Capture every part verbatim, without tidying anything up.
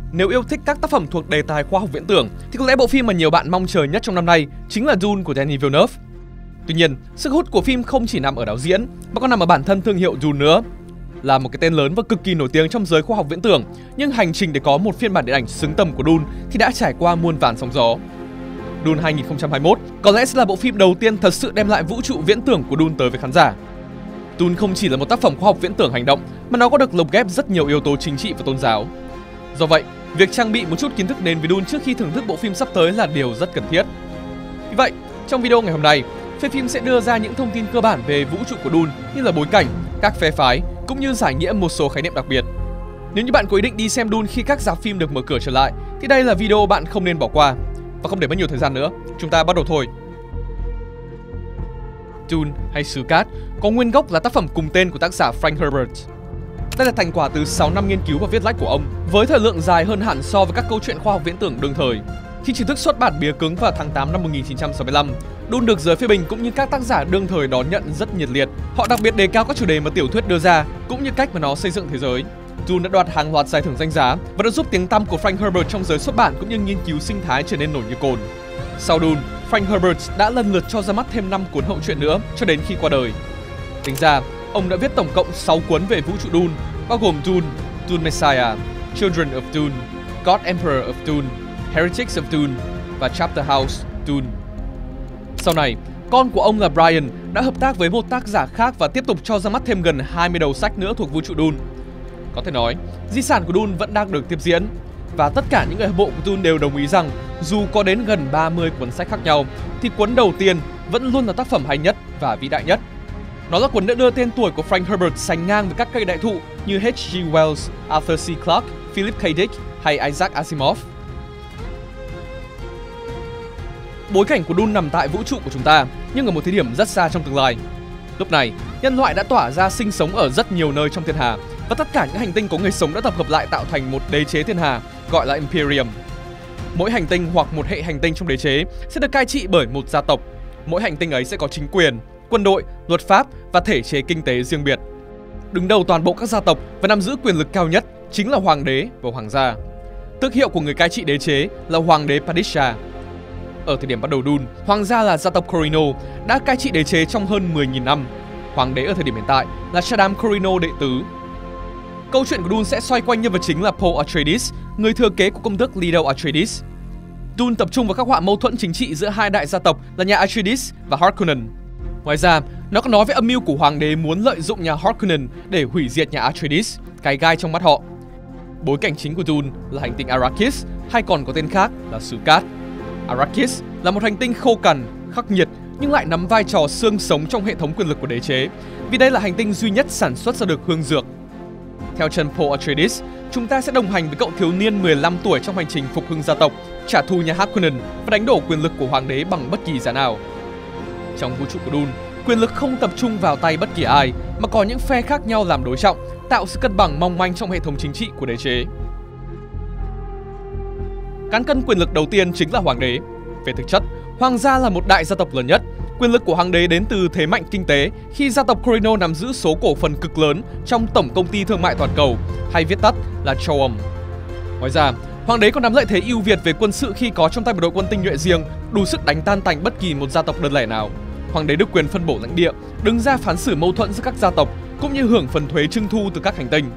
Nếu yêu thích các tác phẩm thuộc đề tài khoa học viễn tưởng thì có lẽ bộ phim mà nhiều bạn mong chờ nhất trong năm nay chính là Dune của Denis Villeneuve. Tuy nhiên, sức hút của phim không chỉ nằm ở đạo diễn mà còn nằm ở bản thân thương hiệu Dune nữa. Là một cái tên lớn và cực kỳ nổi tiếng trong giới khoa học viễn tưởng, nhưng hành trình để có một phiên bản điện ảnh xứng tầm của Dune thì đã trải qua muôn vàn sóng gió. Dune hai không hai mốt có lẽ sẽ là bộ phim đầu tiên thật sự đem lại vũ trụ viễn tưởng của Dune tới với khán giả. Dune không chỉ là một tác phẩm khoa học viễn tưởng hành động mà nó có được lồng ghép rất nhiều yếu tố chính trị và tôn giáo. Do vậy, việc trang bị một chút kiến thức đến với Dune trước khi thưởng thức bộ phim sắp tới là điều rất cần thiết. Vì vậy, trong video ngày hôm nay, phê phim sẽ đưa ra những thông tin cơ bản về vũ trụ của Dune như là bối cảnh, các phe phái cũng như giải nghĩa một số khái niệm đặc biệt. Nếu như bạn có ý định đi xem Dune khi các rạp phim được mở cửa trở lại thì đây là video bạn không nên bỏ qua. Và không để mất nhiều thời gian nữa, chúng ta bắt đầu thôi. Dune hay Xứ Cát có nguyên gốc là tác phẩm cùng tên của tác giả Frank Herbert. Đây là thành quả từ sáu năm nghiên cứu và viết lách của ông, với thời lượng dài hơn hẳn so với các câu chuyện khoa học viễn tưởng đương thời. Khi chính thức xuất bản bìa cứng vào tháng tám năm một nghìn chín trăm sáu mươi lăm, Dune được giới phê bình cũng như các tác giả đương thời đón nhận rất nhiệt liệt. Họ đặc biệt đề cao các chủ đề mà tiểu thuyết đưa ra, cũng như cách mà nó xây dựng thế giới. Dune đã đoạt hàng loạt giải thưởng danh giá và đã giúp tiếng tăm của Frank Herbert trong giới xuất bản cũng như nghiên cứu sinh thái trở nên nổi như cồn. Sau Dune, Frank Herbert đã lần lượt cho ra mắt thêm năm cuốn hậu truyện nữa cho đến khi qua đời. Tính ra, ông đã viết tổng cộng sáu cuốn về vũ trụ Dune, bao gồm Dune, Dune Messiah, Children of Dune, God Emperor of Dune, Heretics of Dune và Chapter House Dune. Sau này, con của ông là Brian đã hợp tác với một tác giả khác và tiếp tục cho ra mắt thêm gần hai mươi đầu sách nữa thuộc vũ trụ Dune. Có thể nói, di sản của Dune vẫn đang được tiếp diễn, và tất cả những người hâm mộ của Dune đều đồng ý rằng dù có đến gần ba mươi cuốn sách khác nhau thì cuốn đầu tiên vẫn luôn là tác phẩm hay nhất và vĩ đại nhất. Nó là cuốn đã đưa tên tuổi của Frank Herbert sánh ngang với các cây đại thụ như H G Wells, Arthur C. Clarke, Philip K. Dick hay Isaac Asimov. Bối cảnh của Dune nằm tại vũ trụ của chúng ta, nhưng ở một thời điểm rất xa trong tương lai. Lúc này, nhân loại đã tỏa ra sinh sống ở rất nhiều nơi trong thiên hà, và tất cả những hành tinh có người sống đã tập hợp lại tạo thành một đế chế thiên hà gọi là Imperium. Mỗi hành tinh hoặc một hệ hành tinh trong đế chế sẽ được cai trị bởi một gia tộc. Mỗi hành tinh ấy sẽ có chính quyền, quân đội, luật pháp và thể chế kinh tế riêng biệt. Đứng đầu toàn bộ các gia tộc và nắm giữ quyền lực cao nhất chính là hoàng đế và hoàng gia. Tước hiệu của người cai trị đế chế là hoàng đế Padishah. Ở thời điểm bắt đầu Dune, hoàng gia là gia tộc Corino đã cai trị đế chế trong hơn mười nghìn năm. Hoàng đế ở thời điểm hiện tại là Shaddam Corino đệ tứ. Câu chuyện của Dune sẽ xoay quanh nhân vật chính là Paul Atreides, người thừa kế của công tước Leto Atreides. Dune tập trung vào các họa mâu thuẫn chính trị giữa hai đại gia tộc là nhà Atreides và Harkonnen. Ngoài ra, nó còn nói về âm mưu của hoàng đế muốn lợi dụng nhà Harkonnen để hủy diệt nhà Atreides, cái gai trong mắt họ. Bối cảnh chính của Dune là hành tinh Arrakis, hay còn có tên khác là Xứ Cát. Arrakis là một hành tinh khô cằn, khắc nghiệt nhưng lại nắm vai trò xương sống trong hệ thống quyền lực của đế chế, vì đây là hành tinh duy nhất sản xuất ra được hương dược. Theo chân Paul Atreides, chúng ta sẽ đồng hành với cậu thiếu niên mười lăm tuổi trong hành trình phục hưng gia tộc, trả thù nhà Harkonnen và đánh đổ quyền lực của hoàng đế bằng bất kỳ giá nào. Trong vũ trụ của Dune, quyền lực không tập trung vào tay bất kỳ ai, mà có những phe khác nhau làm đối trọng, tạo sự cân bằng mong manh trong hệ thống chính trị của đế chế. Cán cân quyền lực đầu tiên chính là hoàng đế. Về thực chất, hoàng gia là một đại gia tộc lớn nhất. Quyền lực của hoàng đế đến từ thế mạnh kinh tế khi gia tộc Corino nắm giữ số cổ phần cực lớn trong tổng công ty thương mại toàn cầu, hay viết tắt là châu Âu. Ngoài ra, hoàng đế còn nắm lợi thế ưu việt về quân sự khi có trong tay một đội quân tinh nhuệ riêng, đủ sức đánh tan tành bất kỳ một gia tộc đơn lẻ nào. Hoàng đế được quyền phân bổ lãnh địa, đứng ra phán xử mâu thuẫn giữa các gia tộc, cũng như hưởng phần thuế trưng thu từ các hành tinh.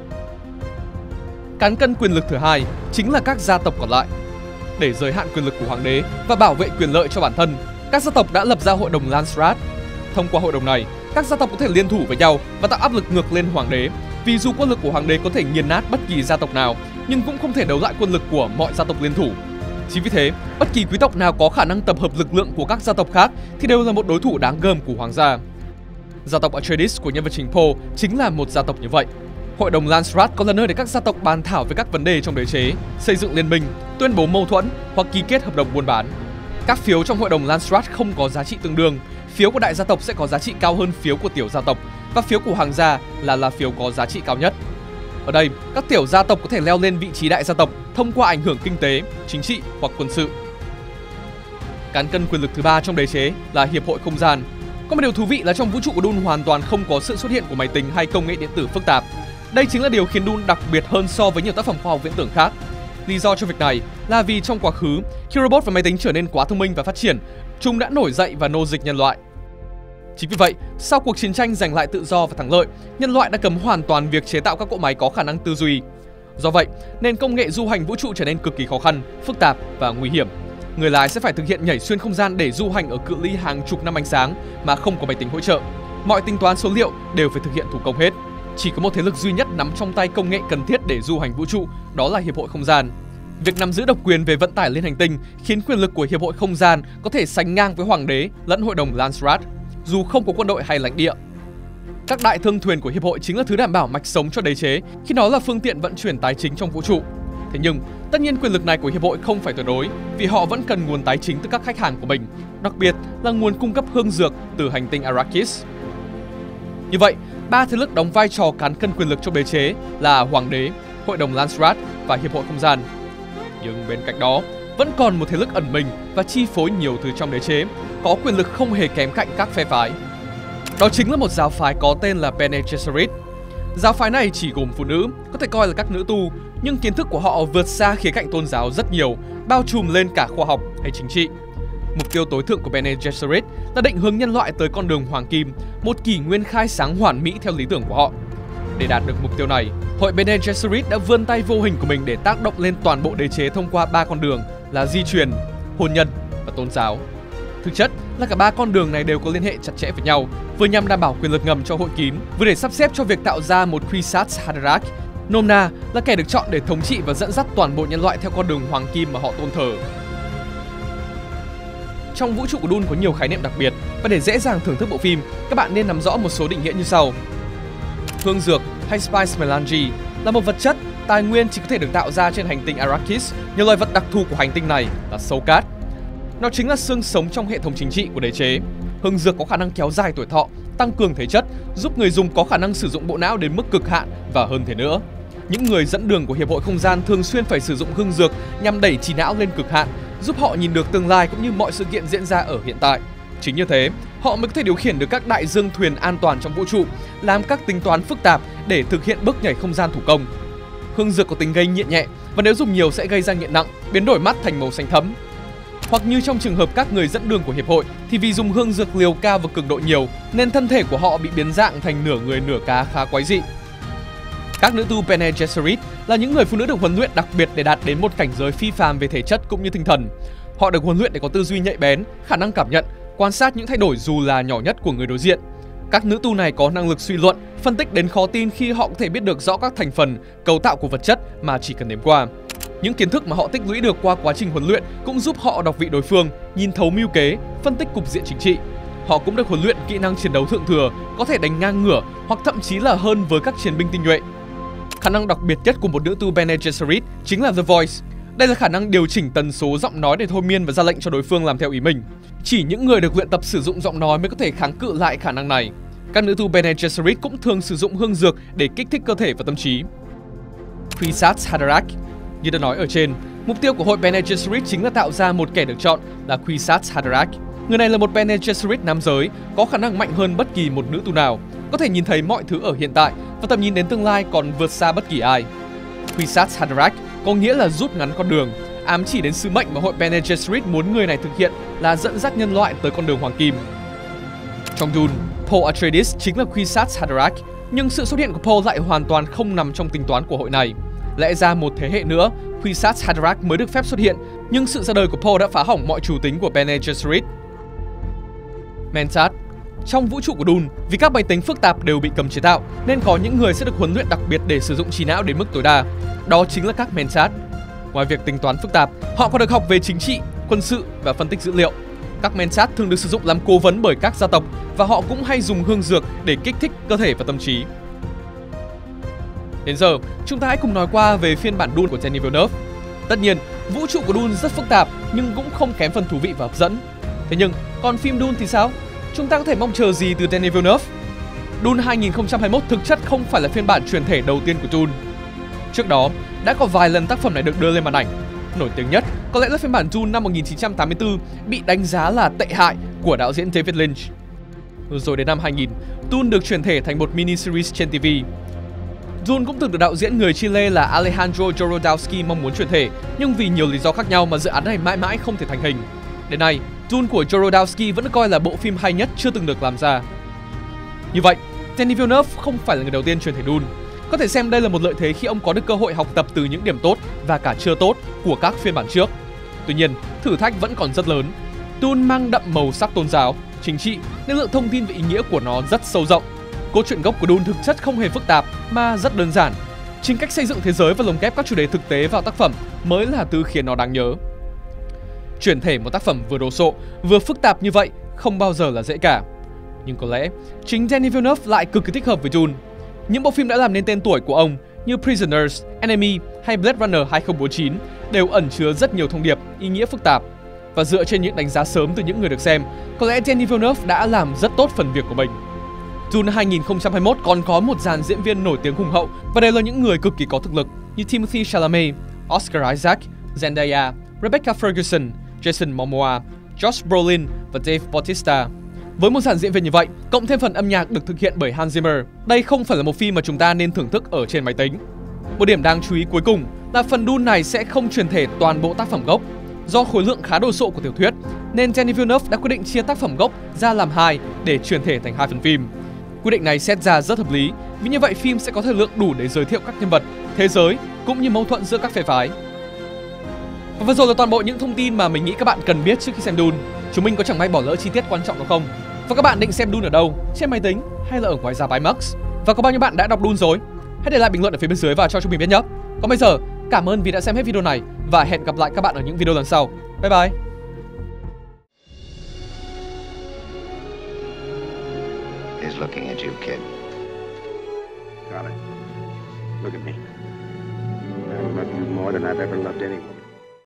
Cán cân quyền lực thứ hai chính là các gia tộc còn lại. Để giới hạn quyền lực của hoàng đế và bảo vệ quyền lợi cho bản thân, các gia tộc đã lập ra hội đồng Landsraad. Thông qua hội đồng này, các gia tộc có thể liên thủ với nhau và tạo áp lực ngược lên hoàng đế. Vì dù quân lực của hoàng đế có thể nghiền nát bất kỳ gia tộc nào, nhưng cũng không thể đấu lại quân lực của mọi gia tộc liên thủ. Chính vì thế, bất kỳ quý tộc nào có khả năng tập hợp lực lượng của các gia tộc khác thì đều là một đối thủ đáng gờm của hoàng gia. Gia tộc Atreides của nhân vật chính Paul chính là một gia tộc như vậy. Hội đồng Landsraad có là nơi để các gia tộc bàn thảo về các vấn đề trong đế chế, xây dựng liên minh, tuyên bố mâu thuẫn hoặc ký kết hợp đồng buôn bán. Các phiếu trong hội đồng Landsraad không có giá trị tương đương. Phiếu của đại gia tộc sẽ có giá trị cao hơn phiếu của tiểu gia tộc, và phiếu của hoàng gia là là phiếu có giá trị cao nhất. Ở đây, các tiểu gia tộc có thể leo lên vị trí đại gia tộc thông qua ảnh hưởng kinh tế, chính trị hoặc quân sự. Cán cân quyền lực thứ ba trong đế chế là hiệp hội không gian. Có một điều thú vị là trong vũ trụ của Dune hoàn toàn không có sự xuất hiện của máy tính hay công nghệ điện tử phức tạp. Đây chính là điều khiến Dune đặc biệt hơn so với nhiều tác phẩm khoa học viễn tưởng khác. Lý do cho việc này là vì trong quá khứ, khi robot và máy tính trở nên quá thông minh và phát triển, chúng đã nổi dậy và nô dịch nhân loại. Chính vì vậy, sau cuộc chiến tranh giành lại tự do và thắng lợi, nhân loại đã cấm hoàn toàn việc chế tạo các cỗ máy có khả năng tư duy. Do vậy, nền công nghệ du hành vũ trụ trở nên cực kỳ khó khăn, phức tạp và nguy hiểm. Người lái sẽ phải thực hiện nhảy xuyên không gian để du hành ở cự ly hàng chục năm ánh sáng mà không có máy tính hỗ trợ. Mọi tính toán số liệu đều phải thực hiện thủ công hết. Chỉ có một thế lực duy nhất nắm trong tay công nghệ cần thiết để du hành vũ trụ, đó là Hiệp hội Không gian. Việc nắm giữ độc quyền về vận tải lên hành tinh khiến quyền lực của Hiệp hội Không gian có thể sánh ngang với Hoàng đế lẫn Hội đồng Landsrat, dù không có quân đội hay lãnh địa. Các đại thương thuyền của Hiệp hội chính là thứ đảm bảo mạch sống cho đế chế khi nó là phương tiện vận chuyển tài chính trong vũ trụ. Thế nhưng, tất nhiên quyền lực này của Hiệp hội không phải tuyệt đối vì họ vẫn cần nguồn tài chính từ các khách hàng của mình, đặc biệt là nguồn cung cấp hương dược từ hành tinh Arrakis. Như vậy, ba thế lực đóng vai trò cán cân quyền lực trong đế chế là Hoàng đế, Hội đồng Landsrat và Hiệp hội Không gian. Nhưng bên cạnh đó, vẫn còn một thế lực ẩn mình và chi phối nhiều thứ trong đế chế, có quyền lực không hề kém cạnh các phe phái. Đó chính là một giáo phái có tên là Bene Gesserit. Giáo phái này chỉ gồm phụ nữ, có thể coi là các nữ tu, nhưng kiến thức của họ vượt xa khía cạnh tôn giáo rất nhiều, bao trùm lên cả khoa học hay chính trị. Mục tiêu tối thượng của Bene Gesserit là định hướng nhân loại tới con đường hoàng kim, một kỷ nguyên khai sáng hoàn mỹ theo lý tưởng của họ. Để đạt được mục tiêu này, hội Bene Gesserit đã vươn tay vô hình của mình để tác động lên toàn bộ đế chế thông qua ba con đường là di truyền, hôn nhân và tôn giáo. Thực chất là cả ba con đường này đều có liên hệ chặt chẽ với nhau, vừa nhằm đảm bảo quyền lực ngầm cho hội kín, vừa để sắp xếp cho việc tạo ra một Kwisatz Haderach, nôm na là kẻ được chọn để thống trị và dẫn dắt toàn bộ nhân loại theo con đường hoàng kim mà họ tôn thờ. Trong vũ trụ của Dune có nhiều khái niệm đặc biệt, và để dễ dàng thưởng thức bộ phim, các bạn nên nắm rõ một số định nghĩa như sau. Hương dược hay Spice Melange là một vật chất, tài nguyên chỉ có thể được tạo ra trên hành tinh Arrakis nhờ loài vật đặc thù của hành tinh này là sâu cát. Nó chính là xương sống trong hệ thống chính trị của đế chế. Hương dược có khả năng kéo dài tuổi thọ, tăng cường thể chất, giúp người dùng có khả năng sử dụng bộ não đến mức cực hạn và hơn thế nữa. Những người dẫn đường của Hiệp hội Không gian thường xuyên phải sử dụng hương dược nhằm đẩy trí não lên cực hạn, giúp họ nhìn được tương lai cũng như mọi sự kiện diễn ra ở hiện tại. Chính như thế, họ mới có thể điều khiển được các đại dương thuyền an toàn trong vũ trụ, làm các tính toán phức tạp để thực hiện bước nhảy không gian thủ công. Hương dược có tính gây nghiện nhẹ và nếu dùng nhiều sẽ gây ra nghiện nặng, biến đổi mắt thành màu xanh thẫm. Hoặc như trong trường hợp các người dẫn đường của Hiệp hội thì vì dùng hương dược liều cao và cường độ nhiều nên thân thể của họ bị biến dạng thành nửa người nửa cá khá quái dị. Các nữ tu Bene Gesserit là những người phụ nữ được huấn luyện đặc biệt để đạt đến một cảnh giới phi phàm về thể chất cũng như tinh thần. Họ được huấn luyện để có tư duy nhạy bén, khả năng cảm nhận, quan sát những thay đổi dù là nhỏ nhất của người đối diện. Các nữ tu này có năng lực suy luận, phân tích đến khó tin khi họ có thể biết được rõ các thành phần, cấu tạo của vật chất mà chỉ cần nếm qua. Những kiến thức mà họ tích lũy được qua quá trình huấn luyện cũng giúp họ đọc vị đối phương, nhìn thấu mưu kế, phân tích cục diện chính trị. Họ cũng được huấn luyện kỹ năng chiến đấu thượng thừa, có thể đánh ngang ngửa hoặc thậm chí là hơn với các chiến binh tinh nhuệ. Khả năng đặc biệt nhất của một nữ tu Bene Gesserit chính là The Voice. Đây là khả năng điều chỉnh tần số giọng nói để thôi miên và ra lệnh cho đối phương làm theo ý mình. Chỉ những người được luyện tập sử dụng giọng nói mới có thể kháng cự lại khả năng này. Các nữ tu Bene Gesserit cũng thường sử dụng hương dược để kích thích cơ thể và tâm trí. Kwisatz Haderach. Như đã nói ở trên, mục tiêu của hội Bene Gesserit chính là tạo ra một kẻ được chọn là Kwisatz Haderach. Người này là một Bene Gesserit nam giới, có khả năng mạnh hơn bất kỳ một nữ tu nào, có thể nhìn thấy mọi thứ ở hiện tại và tầm nhìn đến tương lai còn vượt xa bất kỳ ai. Kwisatz Haderach có nghĩa là rút ngắn con đường, ám chỉ đến sứ mệnh mà hội Bene Gesserit muốn người này thực hiện là dẫn dắt nhân loại tới con đường hoàng kim. Trong Dune, Paul Atreides chính là Kwisatz Haderach, nhưng sự xuất hiện của Paul lại hoàn toàn không nằm trong tính toán của hội này. Lẽ ra một thế hệ nữa, Kwisatz Haderach mới được phép xuất hiện, nhưng sự ra đời của Paul đã phá hỏng mọi chủ tính của Bene Gesserit. Mentat. Trong vũ trụ của Dune, vì các máy tính phức tạp đều bị cấm chế tạo, nên có những người sẽ được huấn luyện đặc biệt để sử dụng trí não đến mức tối đa. Đó chính là các Mentat. Ngoài việc tính toán phức tạp, họ còn được học về chính trị, quân sự và phân tích dữ liệu. Các Mentat thường được sử dụng làm cố vấn bởi các gia tộc và họ cũng hay dùng hương dược để kích thích cơ thể và tâm trí. Đến giờ, chúng ta hãy cùng nói qua về phiên bản Dune của Denis Villeneuve. Tất nhiên, vũ trụ của Dune rất phức tạp nhưng cũng không kém phần thú vị và hấp dẫn. Thế nhưng, còn phim Dune thì sao? Chúng ta có thể mong chờ gì từ Denis Villeneuve? Dune hai nghìn không trăm hai mươi mốt thực chất không phải là phiên bản truyền thể đầu tiên của Dune. Trước đó, đã có vài lần tác phẩm này được đưa lên màn ảnh. Nổi tiếng nhất có lẽ là phiên bản Dune năm một nghìn chín trăm tám mươi tư bị đánh giá là tệ hại của đạo diễn David Lynch. Rồi đến năm hai nghìn, Dune được chuyển thể thành một mini series trên ti vi. Dune cũng từng được đạo diễn người Chile là Alejandro Jodorowsky mong muốn chuyển thể, nhưng vì nhiều lý do khác nhau mà dự án này mãi mãi không thể thành hình. Đến nay, Dune của Jodorowsky vẫn được coi là bộ phim hay nhất chưa từng được làm ra. Như vậy, Denis Villeneuve không phải là người đầu tiên chuyển thể Dune. Có thể xem đây là một lợi thế khi ông có được cơ hội học tập từ những điểm tốt và cả chưa tốt của các phiên bản trước. Tuy nhiên, thử thách vẫn còn rất lớn. Dune mang đậm màu sắc tôn giáo, chính trị nên lượng thông tin về ý nghĩa của nó rất sâu rộng. Câu chuyện gốc của Dune thực chất không hề phức tạp mà rất đơn giản. Chính cách xây dựng thế giới và lồng ghép các chủ đề thực tế vào tác phẩm mới là thứ khiến nó đáng nhớ. Chuyển thể một tác phẩm vừa đồ sộ, vừa phức tạp như vậy không bao giờ là dễ cả. Nhưng có lẽ chính Denis Villeneuve lại cực kỳ thích hợp với Dune. Những bộ phim đã làm nên tên tuổi của ông như Prisoners, Enemy hay Blade Runner hai không bốn chín đều ẩn chứa rất nhiều thông điệp, ý nghĩa phức tạp. Và dựa trên những đánh giá sớm từ những người được xem, có lẽ Denis Villeneuve đã làm rất tốt phần việc của mình. Dune hai không hai mốt còn có một dàn diễn viên nổi tiếng hùng hậu và đều là những người cực kỳ có thực lực như Timothée Chalamet, Oscar Isaac, Zendaya, Rebecca Ferguson, Jason Momoa, Josh Brolin và Dave Bautista. Với một dàn diễn viên như vậy, cộng thêm phần âm nhạc được thực hiện bởi Hans Zimmer, đây không phải là một phim mà chúng ta nên thưởng thức ở trên máy tính. Một điểm đáng chú ý cuối cùng là phần Dune này sẽ không truyền thể toàn bộ tác phẩm gốc. Do khối lượng khá đồ sộ của tiểu thuyết, nên Denis Villeneuve đã quyết định chia tác phẩm gốc ra làm hai để truyền thể thành hai phần phim. Quyết định này xét ra rất hợp lý, vì như vậy phim sẽ có thời lượng đủ để giới thiệu các nhân vật, thế giới cũng như mâu thuẫn giữa các phe phái. Và vừa rồi là toàn bộ những thông tin mà mình nghĩ các bạn cần biết trước khi xem Dune. Chúng mình có chẳng may bỏ lỡ chi tiết quan trọng nào không? Và các bạn định xem Dune ở đâu? Trên máy tính hay là ở ngoài rạp IMAX? Và có bao nhiêu bạn đã đọc Dune rồi? Hãy để lại bình luận ở phía bên dưới và cho chúng mình biết nhé. Còn bây giờ, cảm ơn vì đã xem hết video này và hẹn gặp lại các bạn ở những video lần sau. Bye bye! He's looking at you, kid. Got it. Look at me. I love you more than I've ever loved anyone.